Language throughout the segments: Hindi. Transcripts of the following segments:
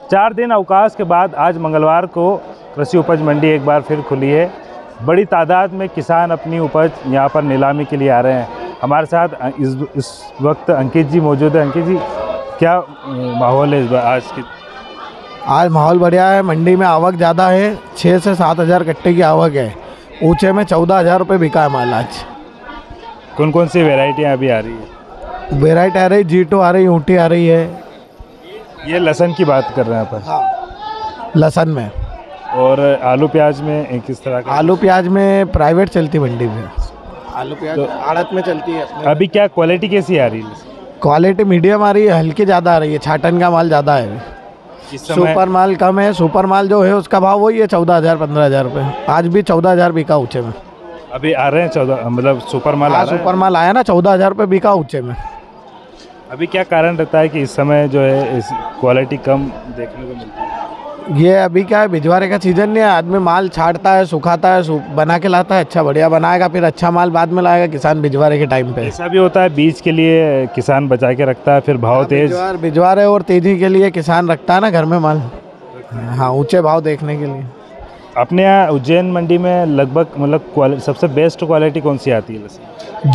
4 दिन अवकाश के बाद आज मंगलवार को कृषि उपज मंडी एक बार फिर खुली है। बड़ी तादाद में किसान अपनी उपज यहाँ पर नीलामी के लिए आ रहे हैं। हमारे साथ इस वक्त अंकित जी मौजूद है। अंकित जी, क्या माहौल है इस बार आज की? आज माहौल बढ़िया है। मंडी में आवक ज़्यादा है, 6 से 7 हज़ार कट्टे की आवक है। ऊंचे में 14,000 रुपये बिका है माल आज। कौन कौन सी वेराइटियाँ अभी आ रही है? वेराइटी आ रही, जीटो आ रही, ऊँटी आ रही है। ये लहसुन की बात कर रहे हैं अपन। हाँ, लहसुन में। और आलू प्याज में किस तरह का? आलू प्याज में प्राइवेट चलती मंडी में, आलू प्याज तो आड़त में चलती है। अभी क्या क्वालिटी कैसी आ रही है? क्वालिटी मीडियम आ रही है, हल्की ज़्यादा आ रही है। छाटन का माल ज़्यादा है, सुपर माल कम है। सुपर माल जो है उसका भाव वही है 14,000 15,000 रुपये। आज भी 14,000 बिका ऊँचे में। अभी आ रहे हैं 14, मतलब सुपर माल आ रहा है? सुपर माल आया ना, 14,000 रुपये बिका ऊँचे में। अभी क्या कारण रहता है कि इस समय जो है इस क्वालिटी कम देखने को मिलती है? ये अभी क्या है, भिजवारे का सीजन नहीं है। आदमी माल छाटता है, सुखाता है, बना के लाता है। अच्छा बढ़िया बनाएगा, फिर अच्छा माल बाद में लाएगा किसान भिजवारे के टाइम पे। ऐसा भी होता है बीज के लिए किसान बचा के रखता है, फिर भाव तेज भिजवारे और तेजी के लिए किसान रखता है ना घर में माल। हाँ, ऊंचे भाव देखने के लिए। अपने यहाँ उज्जैन मंडी में लगभग मतलब सबसे बेस्ट क्वालिटी कौन सी आती है?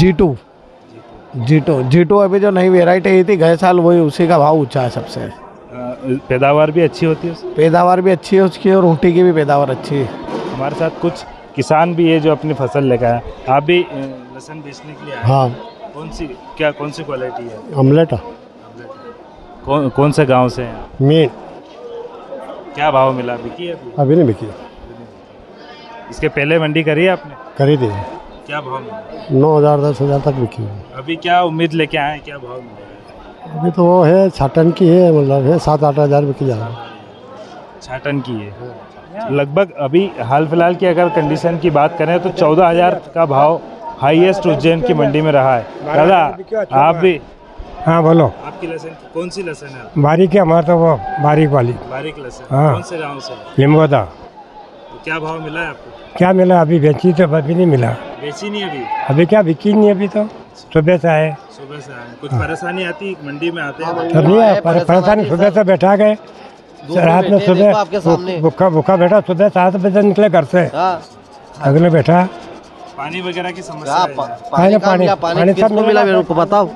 जीटो अभी जो नई वेराइटी आई थी गए साल, वही उसी का भाव ऊंचा है सबसे। पैदावार भी अच्छी होती है? पैदावार भी अच्छी है उसकी, और ऊँटी की भी पैदावार अच्छी है। हमारे साथ कुछ किसान भी है जो अपनी फसल लेकर आए। आप भी लहसुन बेचने के लिए आए? हाँ। कौन सी क्वालिटी है? अमलेट। कौन से गांव से हैं? मीन। क्या भाव मिला? बिकी है अभी नहीं बिकी। इसके पहले मंडी करी है आपने? करी थी। क्या भाव मिला? 9,000 10,000 तक बिकी। अभी क्या उम्मीद लेके आए, क्या भाव मिलेगा? अभी तो वो है छाटन की है, मतलब है 7-8 हज़ार बिकी जा रहा है। छाटन की है लगभग। अभी हाल फिलहाल की अगर कंडीशन की बात करें तो 14,000 का भाव हाईएस्ट उज्जैन की मंडी में रहा है। दादा आप भी? हाँ बोलो। आपकी लहसुन कौन सी लहसुन है? बारीक है हमारा, तो वो बारीक वाली। बारीक लहसुन। हाँ। कौन से गांव से? लिम्बोदा। तो क्या भाव मिला है आपको? क्या मिला? अभी बेची तो अभी नहीं मिला। बेची नहीं अभी? अभी क्या बिकी नहीं, अभी तो सुबह से आए। सुबह से आए। कुछ परेशानी आती मंडी में आते हैं? तभी परेशानी, सुबह से बैठा गए, रात में सुबह भूखा बैठा, सुबह 7 बजे निकले घर से, अगले बैठा। पानी वगैरह की समस्या है? पानी सब मिला। मेरे को बताओ।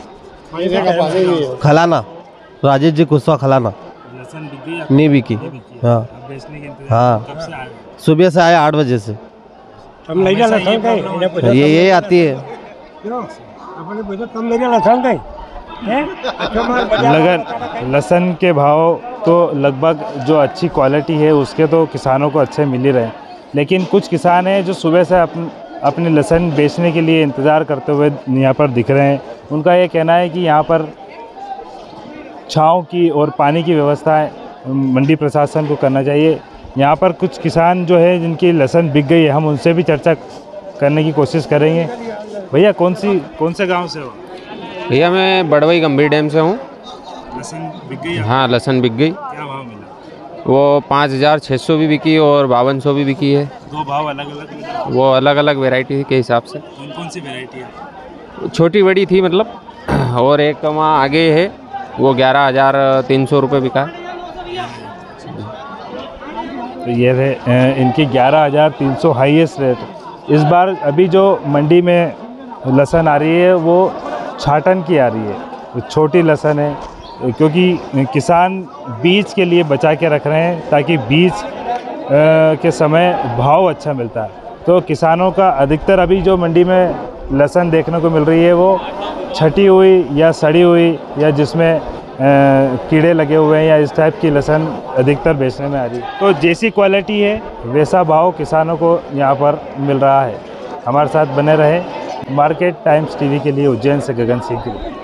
खलाना, राजेश जी कुशवाहा खलाना। लहसुन बिकी? नहीं बिकी। हाँ। बेचने के इंतजार? हाँ, कब से आए? सुबह से आया 8 बजे से। हम ले जा ये आती है। लहसुन के भाव तो लगभग जो अच्छी क्वालिटी है उसके तो किसानों को अच्छे मिल ही रहे हैं, लेकिन कुछ किसान हैं जो सुबह से अपने लहसुन बेचने के लिए इंतज़ार करते हुए यहाँ पर दिख रहे हैं। उनका ये कहना है कि यहाँ पर छाँव की और पानी की व्यवस्था मंडी प्रशासन को करना चाहिए। यहाँ पर कुछ किसान जो है जिनकी लहसुन बिक गई है, हम उनसे भी चर्चा करने की कोशिश करेंगे। भैया कौन से गांव से हो? भैया मैं बड़वई गंभीर डैम से हूँ। लहसुन बिक गई? हाँ, लहसुन बिक गई। क्या भाव मिला? वो 5,600 भी बिकी और 5200 भी बिकी है। दो भाव अलग अलग मिला? वो अलग अलग वैरायटी के हिसाब से। कौन सी वैरायटी है? छोटी बड़ी थी मतलब, और एक वहाँ आगे है वो 11,300 रुपये बिका। तो ये थे इनकी 11,300 हाईएस्ट रेट। इस बार अभी जो मंडी में लहसुन आ रही है वो छाटन की आ रही है, वो छोटी लहसुन है, क्योंकि किसान बीज के लिए बचा के रख रहे हैं ताकि बीज के समय भाव अच्छा मिलता है। तो किसानों का अधिकतर अभी जो मंडी में लहसुन देखने को मिल रही है वो छटी हुई या सड़ी हुई या जिसमें कीड़े लगे हुए हैं या इस टाइप की लहसुन अधिकतर बेचने में आ रही है। तो जैसी क्वालिटी है वैसा भाव किसानों को यहाँ पर मिल रहा है। हमारे साथ बने रहे। मार्केट टाइम्स टीवी के लिए उज्जैन से गगन सिंह की।